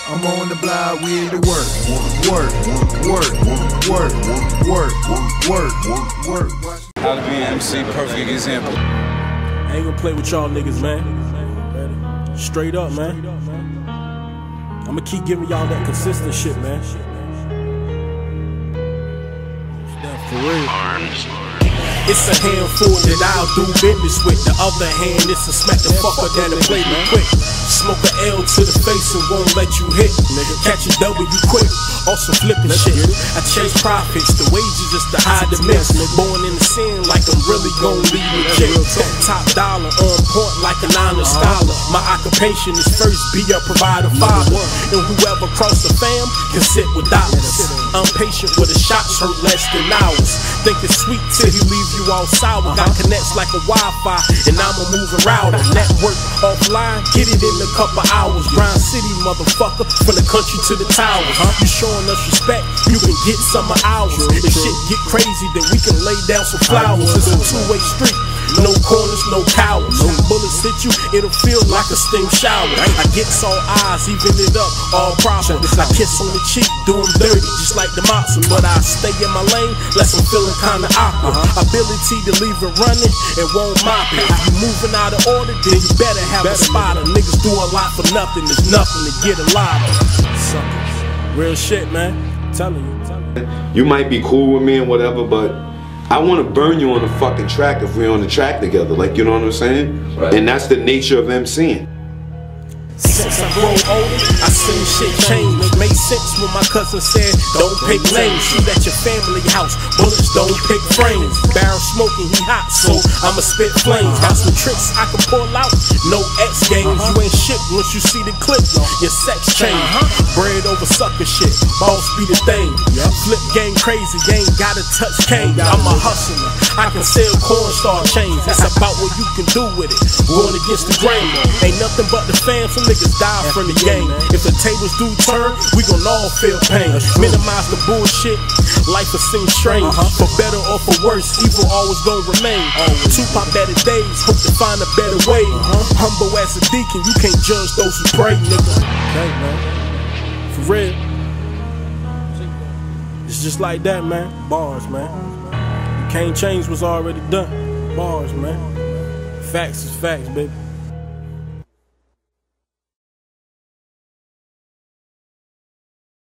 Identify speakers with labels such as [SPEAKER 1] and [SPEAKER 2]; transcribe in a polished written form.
[SPEAKER 1] I'm on the block with the work.
[SPEAKER 2] How to be an MC, perfect example.
[SPEAKER 3] I ain't gonna play with y'all niggas, man. Straight up, man. I'ma keep giving y'all that consistent shit, man. For real. It's a handful that I'll do business with. The other hand, it's a smack the fucker that'll play me quick. Smoke a L to the face and won't let you hit. Catch a W quick, also flipping shit. I chase profits, the wages is to hide the miss. Born in the sin like I'm really gon' leave legit. Top dollar, on point like an honor scholar. My occupation is first be a provider father. And whoever cross the fam can sit with dollars. I'm patient with the shots hurt less than hours. Think it's sweet till he leave you all sour. Got connects like a Wi-Fi and I'm a moving router. Network offline, get it in a couple hours. Grind City, motherfucker, from the country to the towers. You showing us respect, you can get some of ours. If shit get crazy, then we can lay down some flowers. It's a two-way street, no corners, no cowards. When bullets hit you, it'll feel like a steam shower. I get all eyes, even it up, all proper. I kiss on the cheek, do them dirty, just like the mobster. But I stay in my lane, less I'm feeling kinda awkward. Ability to leave it running, it won't mop it. If you moving out of order, then you better have a spotter. Niggas do a lot for nothing, there's nothing to get a lot of. Real shit, man. I'm telling you.
[SPEAKER 4] You might be cool with me and whatever, but I want to burn you on the fucking track if we're on the track together. Like, you know what I'm saying? Right. And that's the nature of MCing.
[SPEAKER 3] Since I grown older, I seen shit change. Made sense when my cousin said, don't pick lanes. Shoot at your family house, bullets don't pick frames. Barrel smoking, he hot, so I'ma spit flames. Got some tricks I can pull out, no X games. You ain't shit once you see the clip, your sex change. Bread over sucker shit, boss be the thing. Flip game crazy, you ain't gotta touch cane. I'm a hustler, I can sell cornstar chains. It's about what you can do with it, going against the grain. Ain't nothing but the fam, some niggas die from the game. If the tables do turn, we gon' all feel pain. Minimize the bullshit, life will seem strange. For better or for worse, evil always gon' remain. Tupac better days, hope to find a better way. Humble as a deacon, you can't judge those who pray, nigga. Okay, man. For real. It's just like that, man. Bars, man. You can't change what's already done. Bars, man. Facts is facts, baby.